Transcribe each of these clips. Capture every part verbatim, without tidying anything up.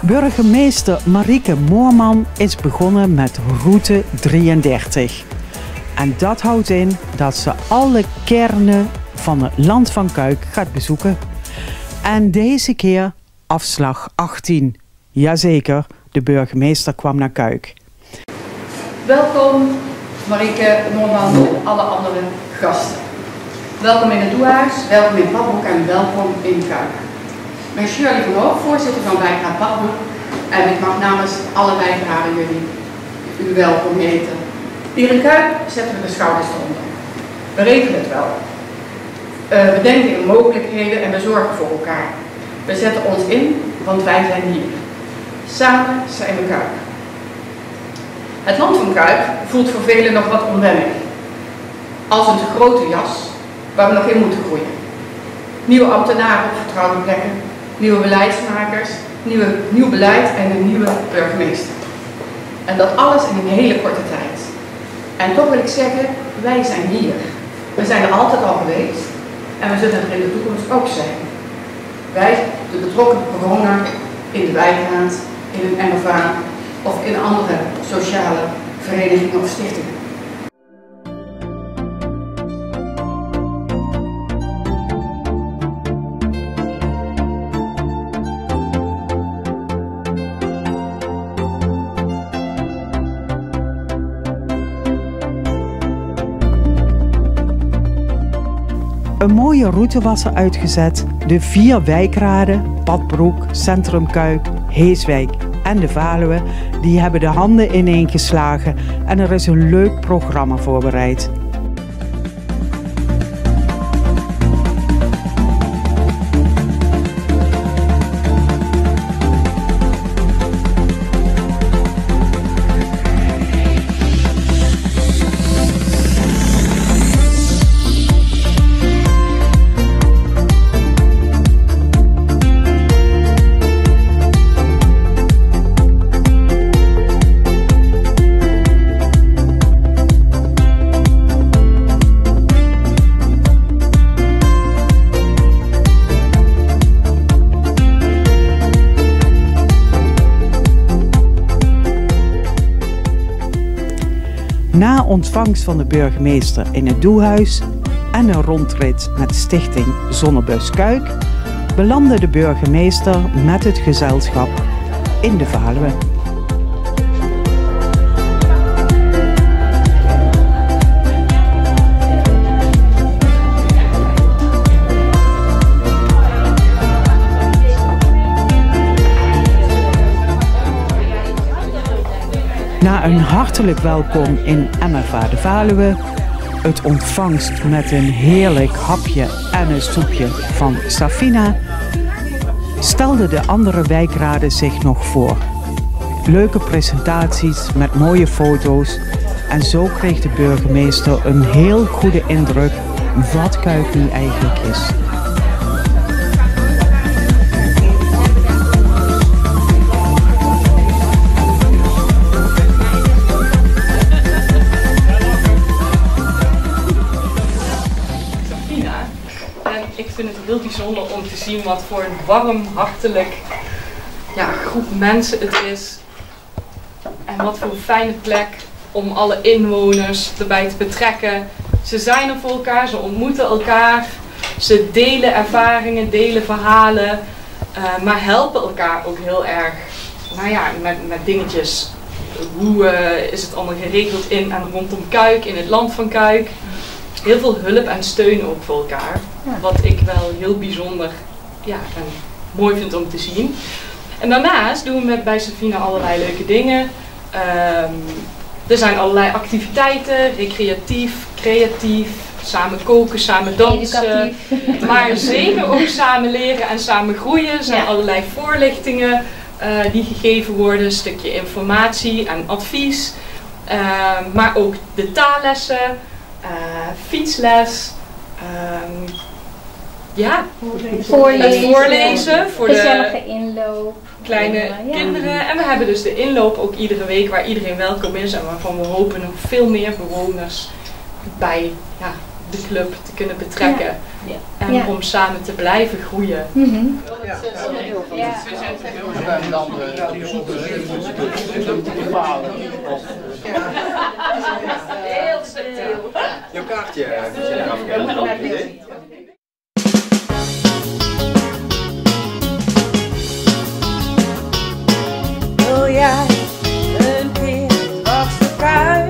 Burgemeester Marieke Moorman is begonnen met route drieëndertig. En dat houdt in dat ze alle kernen van het Land van Cuijk gaat bezoeken. En deze keer afslag achttien. Jazeker, de burgemeester kwam naar Cuijk. Welkom Marieke Moorman en alle andere gasten. Welkom in het Doehuis, welkom in Padbroek en welkom in Cuijk. Ik ben Shirley van Hoog, voorzitter van wijkraad Padbroek. En ik mag namens alle wijkraden jullie u welkom heten. Hier in Cuijk zetten we de schouders eronder. We regelen het wel. Uh, we denken in mogelijkheden en we zorgen voor elkaar. We zetten ons in, want wij zijn hier. Samen zijn we Cuijk. Het Land van Cuijk voelt voor velen nog wat onwennig. Als een te grote jas waar we nog in moeten groeien. Nieuwe ambtenaren op vertrouwde plekken, nieuwe beleidsmakers, nieuwe, nieuw beleid en een nieuwe burgemeester. En dat alles in een hele korte tijd. En toch wil ik zeggen, wij zijn hier. We zijn er altijd al geweest en we zullen er in de toekomst ook zijn. Wij, de betrokken bewoner, in de wijkraad, in een M F A of in andere sociale verenigingen of stichtingen. Een mooie route was er uitgezet. De vier wijkraden, Padbroek, Centrum Cuijk, Heeswijk en de Valuwe, die hebben de handen ineengeslagen en er is een leuk programma voorbereid. Na ontvangst van de burgemeester in het Doehuis en een rondrit met stichting Zonnebus Cuijk belandde de burgemeester met het gezelschap in de Valuwe. Na een hartelijk welkom in M F A de Valuwe, het ontvangst met een heerlijk hapje en een stoepje van Safina, stelden de andere wijkraden zich nog voor. Leuke presentaties met mooie foto's en zo kreeg de burgemeester een heel goede indruk wat Cuijk nu eigenlijk is. Ik vind het heel bijzonder om te zien wat voor een warm, hartelijk ja, groep mensen het is. En wat voor een fijne plek om alle inwoners erbij te betrekken. Ze zijn er voor elkaar, ze ontmoeten elkaar, ze delen ervaringen, delen verhalen. Uh, maar helpen elkaar ook heel erg nou ja, met, met dingetjes. Hoe uh, is het allemaal geregeld in en rondom Cuijk, in het Land van Cuijk. Heel veel hulp en steun ook voor elkaar. Ja. Wat ik wel heel bijzonder ja, en mooi vind om te zien. En daarnaast doen we met bij Safina allerlei leuke dingen. Um, er zijn allerlei activiteiten, recreatief, creatief, samen koken, samen dansen. Educatief. Maar zeker ook samen leren en samen groeien. Er zijn ja. allerlei voorlichtingen uh, die gegeven worden, een stukje informatie en advies. Uh, maar ook de taallessen. Uh, fietsles, um, ja, voorlezen, het voorlezen voor gezellige inloop, kleine ja. kinderen. En we hebben dus de inloop ook iedere week waar iedereen welkom is en waarvan we hopen nog veel meer bewoners bij ja, de club te kunnen betrekken. Ja. Ja. En ja. om samen te blijven groeien. Mm-hmm. Ja. Ja. Heel subtiel. Jouw kaartje. Wil jij een keer dwars de kuip?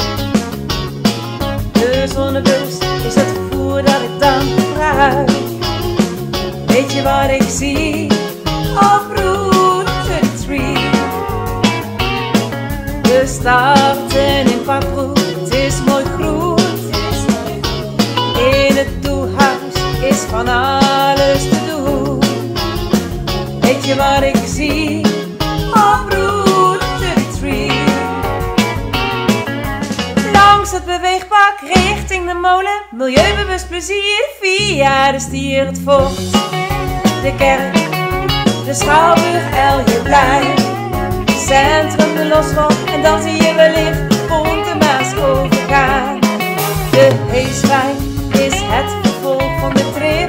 De zonnebewust is het vervoer dat ik dan gebruik. Weet je wat ik zie op Route drieëndertig? We starten in Pakbroek, het is mooi groen. In het toehuis is van alles te doen. Weet je wat ik zie op Route drieëndertig? Langs het beweegpak richting de molen, milieubewust plezier via de Stier, het Vocht, de kerk, de Schouwburg, Elgeplein, centrum, de Loswal, en dan zie je wellicht de Ponte Maas overgaan. De Heeswijk is het vervolg van de trip.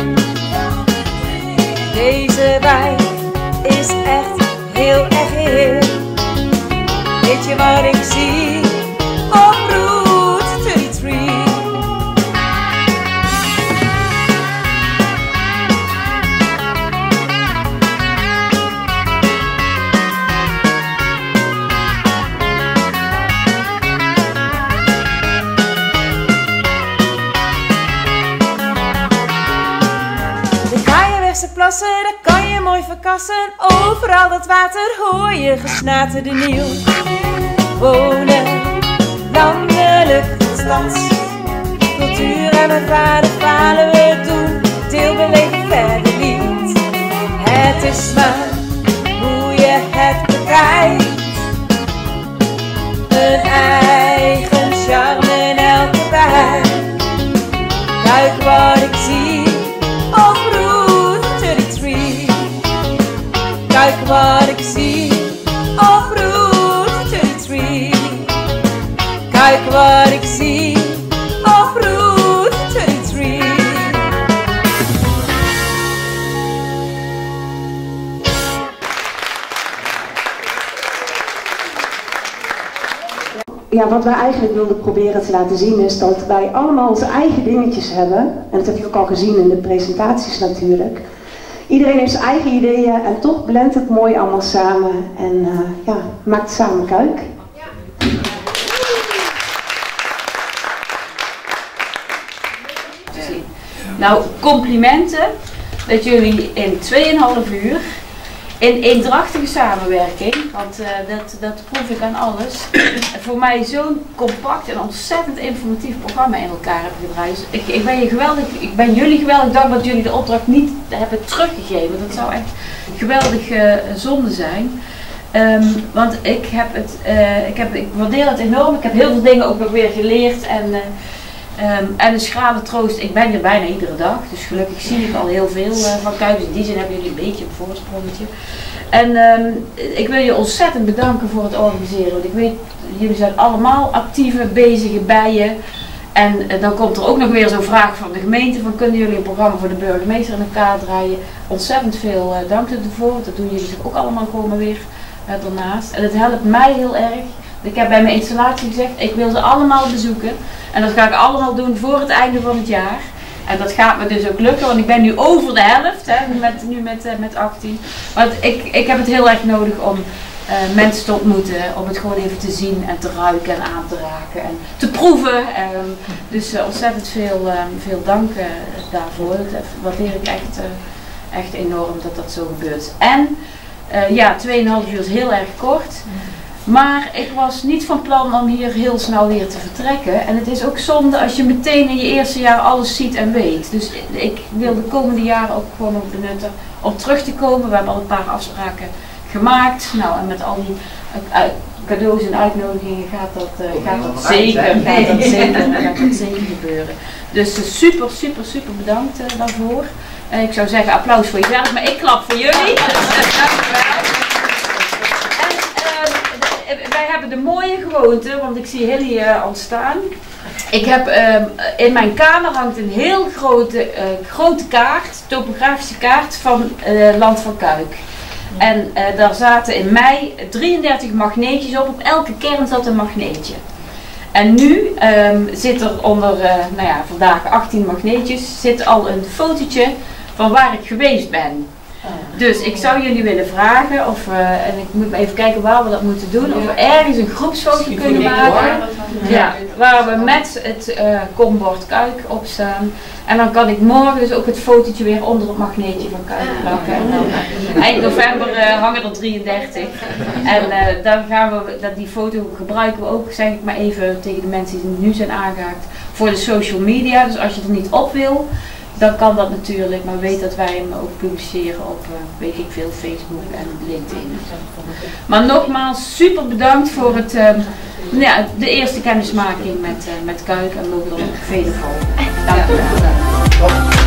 Deze wijk is echt heel erg heel. Weet je wat ik zie op Route drieëndertig? De Kaaienwegse plassen, daar kan je mooi verkassen. Overal dat water hoor je gesnaterde nieuw. Wonen, landelijk, stads, cultuur en mijn vader falen we doen. Deelbeleving verder niet. Het is maar hoe je het bekijkt. Een eigen charme in elke wijk. Kijk wat ik zie op Route drieëndertig. Kijk wat ik zie op Route drieëndertig. Kijk wat ik zie op Route drieëndertig. Ja, wat wij eigenlijk wilden proberen te laten zien is dat wij allemaal onze eigen dingetjes hebben. En dat heb je ook al gezien in de presentaties natuurlijk. Iedereen heeft zijn eigen ideeën en toch blendt het mooi allemaal samen. En uh, ja, maakt samen kuik. Nou, complimenten dat jullie in tweeënhalf uur in eendrachtige samenwerking, want uh, dat, dat proef ik aan alles, voor mij zo'n compact en ontzettend informatief programma in elkaar hebben gedraaid. Dus ik, ik ben je geweldig, ik ben jullie geweldig dankbaar dat jullie de opdracht niet hebben teruggegeven. Dat zou echt geweldig uh, zonde zijn. Um, want ik heb het, uh, ik, heb, ik waardeer het enorm. Ik heb heel veel dingen ook nog weer geleerd en uh, Um, en een schrale troost, ik ben hier bijna iedere dag, dus gelukkig zie ik al heel veel uh, van Kuik. Dus in die zin hebben jullie een beetje een voorsprongetje. En um, ik wil je ontzettend bedanken voor het organiseren, want ik weet, jullie zijn allemaal actieve, bezige bijen. En uh, dan komt er ook nog weer zo'n vraag van de gemeente, van kunnen jullie een programma voor de burgemeester in elkaar draaien. Ontzettend veel uh, dank ervoor, dat doen jullie zich ook allemaal gewoon weer uh, daarnaast. En het helpt mij heel erg. Ik heb bij mijn installatie gezegd, ik wil ze allemaal bezoeken. En dat ga ik allemaal doen voor het einde van het jaar. En dat gaat me dus ook lukken, want ik ben nu over de helft, hè, met, nu met, uh, met achttien. Maar het, ik, ik heb het heel erg nodig om uh, mensen te ontmoeten, om het gewoon even te zien en te ruiken en aan te raken en te proeven. Um, dus uh, ontzettend veel, uh, veel dank uh, daarvoor. Dat waardeer ik echt, uh, echt enorm dat dat zo gebeurt. En uh, ja, tweeënhalf uur is heel erg kort. Maar ik was niet van plan om hier heel snel weer te vertrekken. En het is ook zonde als je meteen in je eerste jaar alles ziet en weet. Dus ik wil de komende jaren ook gewoon nog benutten om terug te komen. We hebben al een paar afspraken gemaakt. Nou, en met al die cadeaus en uitnodigingen gaat dat, uh, gaat dat zeker, gaat dat zeker, gaat dat zeker gebeuren. Dus uh, super, super, super bedankt uh, daarvoor. Uh, ik zou zeggen applaus voor jezelf, maar ik klap voor jullie. Dankjewel. Wij hebben de mooie gewoonte, want ik zie Hilly uh, ontstaan. Ik heb, um, in mijn kamer hangt een heel grote, uh, grote kaart, topografische kaart van uh, Land van Kuik. En uh, daar zaten in mei drieëndertig magneetjes op. Op elke kern zat een magneetje. En nu um, zit er onder, uh, nou ja, vandaag achttien magneetjes, zit al een fotootje van waar ik geweest ben. Dus ik zou jullie willen vragen, of, uh, en ik moet even kijken waar we dat moeten doen, of we ergens een groepsfoto kunnen maken. Ja, waar we met het uh, kombord Kuik op staan. En dan kan ik morgen dus ook het fotootje weer onder het magneetje van Kuik plakken. En dan, uh, eind november uh, hangen er drieëndertig. En uh, dan gaan we, dat, die foto gebruiken we ook, zeg ik maar even tegen de mensen die nu zijn aangehaakt, voor de social media. Dus als je er niet op wil, dan kan dat natuurlijk, maar weet dat wij hem ook publiceren op, uh, weet ik veel, Facebook en LinkedIn. Maar nogmaals, super bedankt voor het, uh, ja, de eerste kennismaking met, uh, met Kuik en mogen er nog vele volgen. Dank u wel.